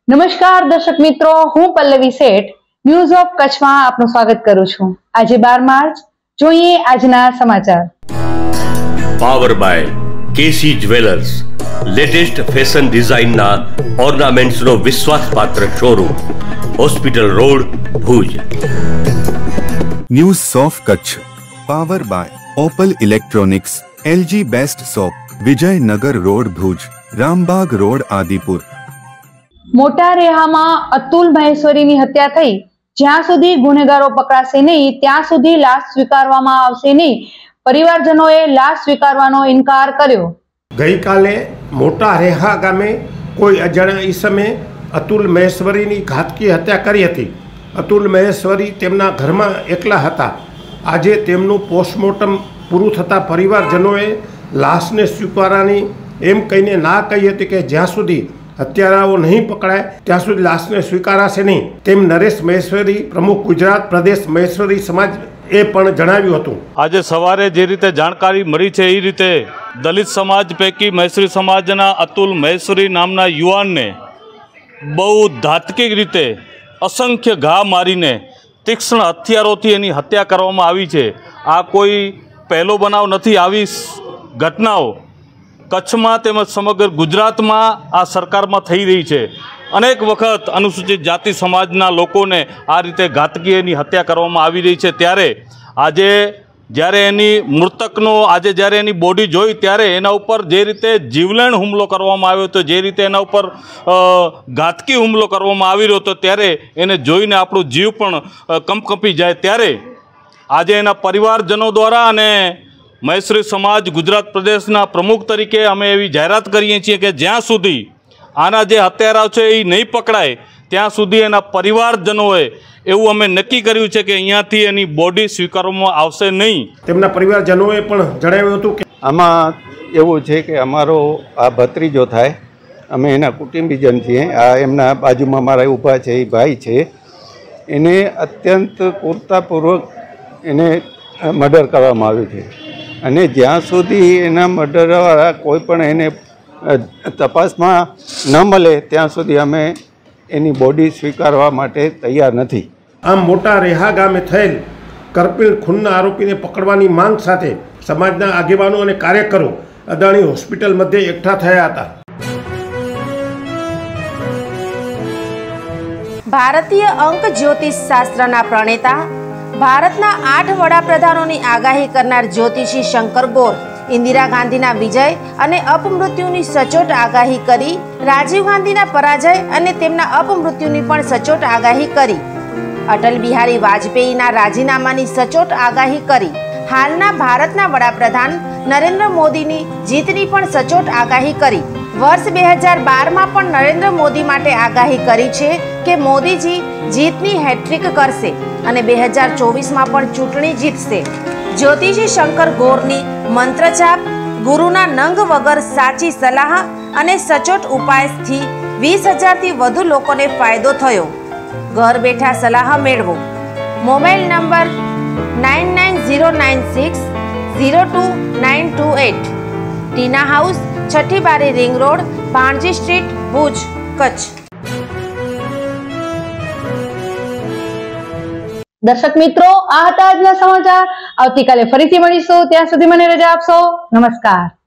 નમસ્કાર દર્શક મિત્રો, હું પલ્લવી શેઠ ન્યૂઝ ઓફ કચ્છમાં આપનું સ્વાગત કરું છું। આજે 12 માર્ચ, જોઈએ આજના સમાચાર। Power by KC jewellers, latest fashion ડિઝાઇનના ઓર્નામેન્ટ્સનો વિશ્વાસપાત્ર showroom, hospital road, Bhuj. News of Kutch power by Opal electronics, LG best shop, Vijaynagar road, Bhuj, Rambag road, Adipur. મોટા રેહામાં અતુલ મહેશ્વરીની હત્યા થઈ, જ્યાં સુધી ગુનેગારો પકડાશે નહીં ત્યાં સુધી લાશ સ્વીકારવામાં આવશે નહીં। પરિવારજનોએ લાશ સ્વીકારવાનો ઇનકાર કર્યો। ગઈકાલે મોટા રેહા ગામે કોઈ અજાણ્યા ઈસમે અતુલ મહેશ્વરીની ઘાતકી હત્યા કરી હતી। અતુલ મહેશ્વરી તેમના ઘરમાં એકલા હતા। આજે તેમનું પોસ્ટમોર્ટમ પૂરું થતાં પરિવારજનોએ લાશને સ્વીકારવાની એમ કહીને ના કહી હતી કે જ્યાં સુધી હત્યારાઓ નહીં પકડાય ત્યાં સુધી લાશને સ્વીકારાશે નહીં, તેમ નરેશ મહેશ્વરી, પ્રમુખ ગુજરાત પ્રદેશ મહેશ્વરી સમાજ એ પણ જણાવ્યું હતું। આજે સવારે જે રીતે જાણકારી મળી છે એ રીતે દલિત સમાજ પૈકી મહેશ્વરી સમાજના અતુલ મહેશ્વરી નામના યુવાનને બહુ ધાતકિક રીતે અસંખ્ય ઘા મારીને તીક્ષ્ણ હથિયારોથી એની હત્યા કરવામાં આવી છે। આ કોઈ પહેલો બનાવ નથી। આવી ઘટનાઓ કચ્છમાં તેમજ સમગ્ર ગુજરાતમાં આ સરકારમાં થઈ રહી છે। અનેક વખત અનુસૂચિત જાતિ સમાજના લોકોને આ રીતે ઘાતકી એની હત્યા કરવામાં આવી રહી છે। ત્યારે આજે જ્યારે એની મૃતકનો જ્યારે એની બોડી જોઈ ત્યારે એના ઉપર જે રીતે જીવલેણ હુમલો કરવામાં આવ્યો હતો, જે રીતે એના ઉપર ઘાતકી હુમલો કરવામાં આવી રહ્યો હતો, ત્યારે એને જોઈને આપણો જીવ પણ કંપકંપી જાય। ત્યારે આજે એના પરિવારજનો દ્વારા અને મહેશ્વરી સમાજ ગુજરાત પ્રદેશના પ્રમુખ તરીકે અમે એવી જાહેરાત કરીએ છીએ કે જ્યાં સુધી આના જે હત્યારાઓ છે એ નહીં પકડાય ત્યાં સુધી એના પરિવારજનોએ એવું અમે નક્કી કર્યું છે કે અહીંયાથી એની બોડી સ્વીકારવામાં આવશે નહીં। તેમના પરિવારજનોએ પણ જણાવ્યું હતું કે આમાં એવું છે કે અમારો આ ભત્રીજો થાય, અમે એના કુટુંબીજન છીએ। આ એમના બાજુમાં મારા ઊભા છે એ ભાઈ છે, એને અત્યંત ક્રૂરતાપૂર્વક એને મર્ડર કરવામાં આવ્યું છે અને જ્યાં સુધી એના મર્ડરવાળા કોઈ પણ એને તપાસમાં ન મળે ત્યાં સુધી અમે એની બોડી સ્વીકારવા માટે તૈયાર નથી। આમ મોટા રેહા ગામે થયેલ કરપીણ ખૂનના આરોપીને પકડવાની માંગ સાથે સમાજના આગેવાનો અને કાર્યકરો અદાણી હોસ્પિટલ મધ્યે એકઠા થયા હતા। ભારતીય અંક જ્યોતિષ શાસ્ત્રના પ્રણેતા, ભારતના 8 વડાપ્રધાનોની આગાહી કરનાર જ્યોતિષી શંકર ગોર ઇન્દિરા ગાંધીના વિજય અને અપમૃત્યુની સચોટ આગાહી કરી, રાજીવ ગાંધીના પરાજય અને તેમના અપમૃત્યુની પણ સચોટ આગાહી કરી, અટલ બિહારી વાજપેયીના રાજીનામાની સચોટ આગાહી કરી, હાલના ભારતના વડાપ્રધાન નરેન્દ્ર મોદીની જીતની પણ સચોટ આગાહી કરી, વર્ષ 2012માં પણ નરેન્દ્ર મોદી માટે આગાહી કરી છે કે મોદીજી જીતની હેટ્રિક કરશે અને 2024માં પણ ચૂંટણી જીતશે। જ્યોતિષી શંકર ગોરની મંત્રજાપ, ગુરુના નંગ વગર સાચી સલાહ અને સચોટ ઉપાયથી 20,000થી વધુ લોકોને ફાયદો થયો। ઘર બેઠા સલાહ મેળવો। મોબાઈલ નંબર 9909602928, ટીના હાઉસ, છઠ્ઠી બારી, ring road, Bhanji street, Bhuj, Kutch. દર્શક મિત્રો, આ હતા આજના સમાચાર। આવતીકાલે ફરીથી મળીશું, ત્યાં સુધી મને રજા આપશો। નમસ્કાર।